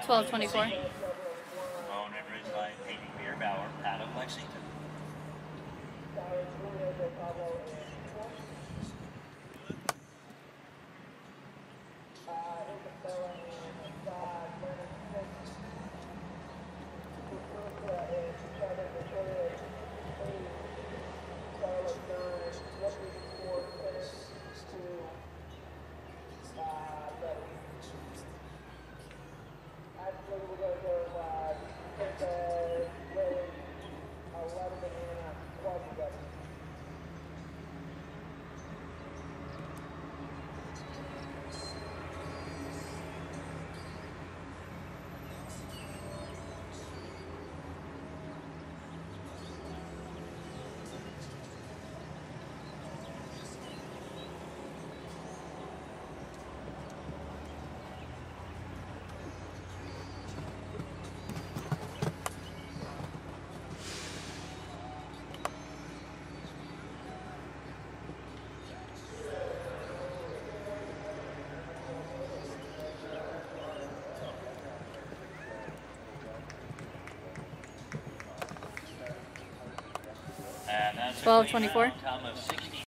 12:24. Owned and ridden by PAYTON BEERBOWER out of Lexington. And that's 12:24. time of 6